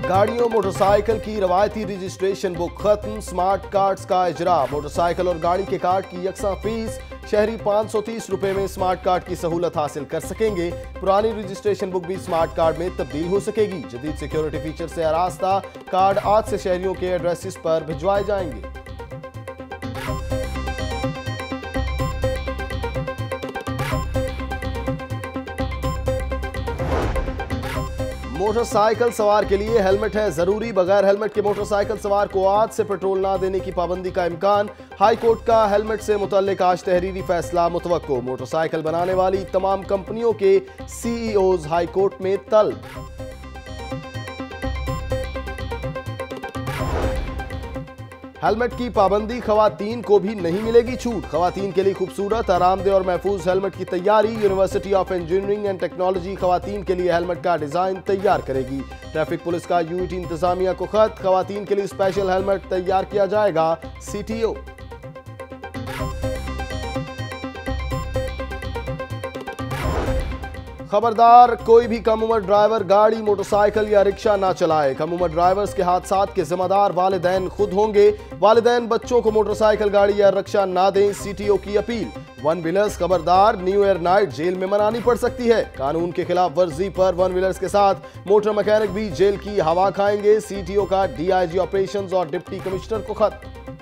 गाड़ियों मोटरसाइकिल की रवायती रजिस्ट्रेशन बुक खत्म, स्मार्ट कार्ड्स का इजरा। मोटरसाइकिल और गाड़ी के कार्ड की यकसा फीस, शहरी 530 रुपए में स्मार्ट कार्ड की सहूलत हासिल कर सकेंगे। पुरानी रजिस्ट्रेशन बुक भी स्मार्ट कार्ड में तब्दील हो सकेगी। जदीद सिक्योरिटी फीचर से आरास्ता कार्ड आज से शहरियों के एड्रेसेस पर भिजवाए जाएंगे। मोटरसाइकिल सवार के लिए हेलमेट है जरूरी। बगैर हेलमेट के मोटरसाइकिल सवार को आज से पेट्रोल ना देने की पाबंदी का इम्कान। हाई कोर्ट का हेलमेट से मुतल्लिक आज तहरीरी फैसला मुतवक्को। मोटरसाइकिल बनाने वाली तमाम कंपनियों के सीईओज हाई कोर्ट में तलब। हेलमेट की पाबंदी, खवातीन को भी नहीं मिलेगी छूट। खवातीन के लिए खूबसूरत, आरामदेह और महफूज हेलमेट की तैयारी। University of engineering and technology खवातीन के लिए हेलमेट का डिजाइन तैयार करेगी। ट्रैफिक पुलिस का यूईटी इंतजामिया को खत, खवातीन के लिए स्पेशल हेलमेट तैयार किया जाएगा। सीटीओ। खबरदार, कोई भी कम उम्र ड्राइवर गाड़ी, मोटरसाइकिल या रिक्शा ना चलाए। कम उम्र ड्राइवर्स के हादसात के जिम्मेदार वालिदैन खुद होंगे। वालिदैन बच्चों को मोटरसाइकिल, गाड़ी या रिक्शा ना दें, सीटीओ की अपील। वन व्हीलर्स खबरदार, न्यू ईयर नाइट जेल में मनानी पड़ सकती है। कानून के खिलाफ वर्जी पर वन व्हीलर्स के साथ मोटर मैकेनिक भी जेल की हवा खाएंगे। सीटीओ का डीआईजी ऑपरेशंस और डिप्टी कमिश्नर को खत।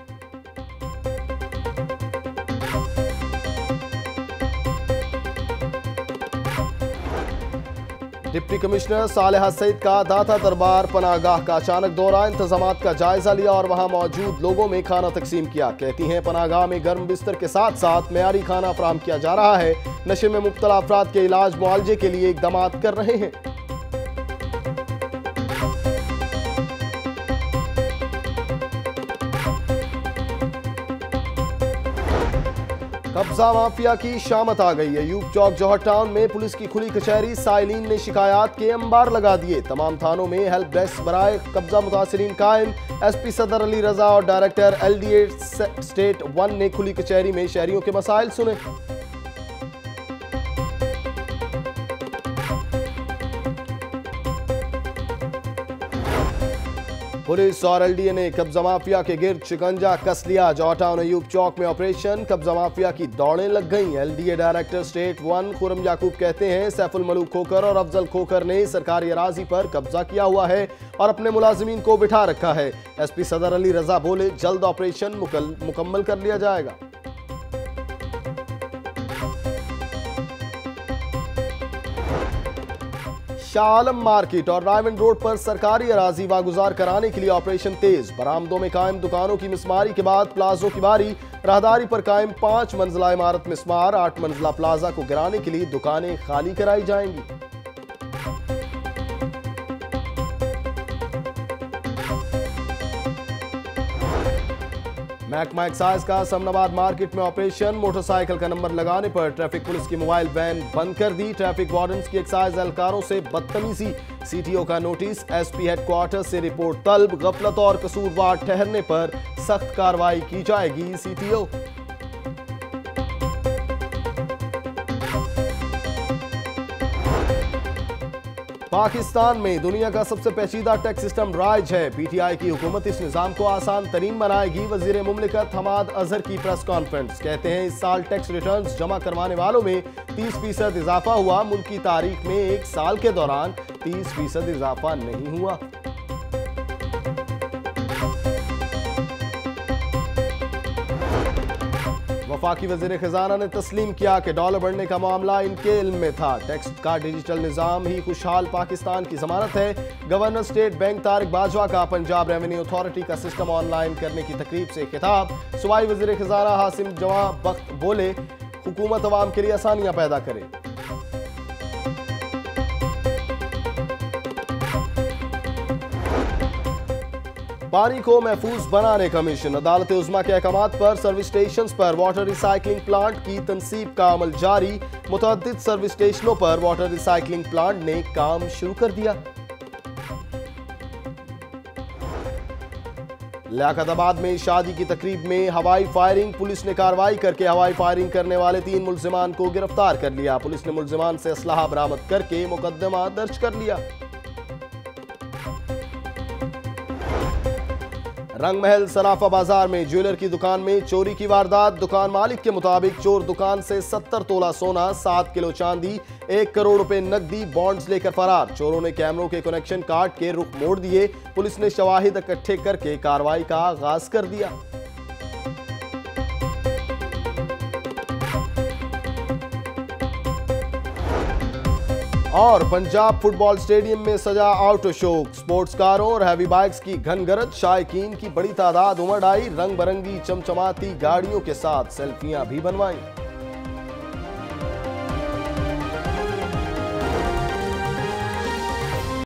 डिप्टी कमिश्नर सालेहा सईद का दाता दरबार पनाहगाह का अचानक दौरा, इंतजामात का जायजा लिया और वहां मौजूद लोगों में खाना तकसीम किया। कहती हैं पनाहगाह में गर्म बिस्तर के साथ साथ मेयारी खाना फराहम किया जा रहा है। नशे में मुब्तला अफराद के इलाज मुआवजे के लिए इकदाम कर रहे हैं। कब्जा माफिया की शामत आ गई है। अयूब चौक जौहर टाउन में पुलिस की खुली कचहरी, साइलिन ने शिकायत के अंबार लगा दिए। तमाम थानों में हेल्प डेस्क बराए कब्जा मुतासिरीन कायम। एसपी सदर अली रजा और डायरेक्टर एलडीए स्टेट 1 ने खुली कचहरी में शहरियों के मसाइल सुने। पुलिस और एलडीए ने कब्जा माफिया के गिर्द शिकंजा कस लिया। जौहर टाउन अयूब चौक में ऑपरेशन, कब्जा माफिया की दौड़ें लग गईं। LDA director state 1 Khurram Yaqoob कहते हैं सैफुल मलूक खोकर और अफजल खोकर ने सरकारी अराजी पर कब्जा किया हुआ है और अपने मुलाजिमीन को बिठा रखा है। एसपी सदर अली रजा बोले जल्द ऑपरेशन मुकम्मल कर लिया जाएगा। शाह आलम मार्केट और रायमंड रोड पर सरकारी अराजी वागुजार कराने के लिए ऑपरेशन तेज। बरामदों में कायम दुकानों की मिसमारी के बाद प्लाजों की बारी। राहदारी पर कायम 5 मंजिला इमारत मिसमार, 8 मंजिला प्लाजा को गिराने के लिए दुकानें खाली कराई जाएंगी। महकमा एक्साइज का समनाबाद मार्केट में ऑपरेशन, मोटरसाइकिल का नंबर लगाने पर ट्रैफिक पुलिस की मोबाइल वैन बंद कर दी। ट्रैफिक वार्डन्स की एक्साइज एहलकारों से बदतमीजी, सीटीओ का नोटिस। एसपी हेडक्वार्टर से रिपोर्ट तलब, गफलत और कसूरवार ठहरने पर सख्त कार्रवाई की जाएगी। सीटीओ। पाकिस्तान में दुनिया का सबसे पेचीदा टैक्स सिस्टम राइज है। पीटीआई की हुकूमत इस निज़ाम को आसान तरीन बनाएगी। वजीर मुमलिकत हमाद अजहर की प्रेस कॉन्फ्रेंस, कहते हैं इस साल टैक्स रिटर्न्स जमा करवाने वालों में 30% इजाफा हुआ। मुल्क की तारीख में एक साल के दौरान 30% इजाफा नहीं हुआ। वफाकी वजीर खजाना ने तस्लीम किया कि डॉलर बढ़ने का मामला इनके इल्म में था। टैक्स का डिजिटल निज़ाम ही खुशहाल पाकिस्तान की जमानत है। Governor state bank Tariq Bajwa का पंजाब रेवेन्यू अथॉरिटी का सिस्टम ऑनलाइन करने की तकरीब से खिताब। सूबाई वजीर खजाना हासिम जवाब बख्त बोले हुकूमत अवाम के लिए आसानियां पैदा करे। पानी को महफूज बनाने का मिशन, अदालत उज़्मा के अहकामात पर सर्विस स्टेशन पर वाटर रिसाइकलिंग प्लांट की तनसीब का अमल जारी। मुतअद्दिद सर्विस स्टेशनों पर वाटर रिसाइकलिंग प्लांट ने काम शुरू कर दिया। लियाकताबाद में शादी की तकरीब में हवाई फायरिंग, पुलिस ने कार्रवाई करके हवाई फायरिंग करने वाले 3 मुल्जिमान को गिरफ्तार कर लिया। पुलिस ने मुल्जिमान से असलहा बरामद करके मुकदमा दर्ज कर लिया। रंगमहल सराफा बाजार में ज्वेलर की दुकान में चोरी की वारदात। दुकान मालिक के मुताबिक चोर दुकान से 70 तोला सोना, 7 किलो चांदी, 1 करोड़ रुपए नकदी, बॉन्ड्स लेकर फरार। चोरों ने कैमरों के कनेक्शन काट के रुख मोड़ दिए। पुलिस ने शवाहिद इकट्ठे करके कार्रवाई का आगाज कर दिया। और पंजाब फुटबॉल स्टेडियम में सजा ऑटो शो। स्पोर्ट्स कारों और हैवी बाइक्स की घनगरज, शायकीन की बड़ी तादाद उमड़ आई। रंग बिरंगी चमचमाती गाड़ियों के साथ सेल्फियां भी बनवाई।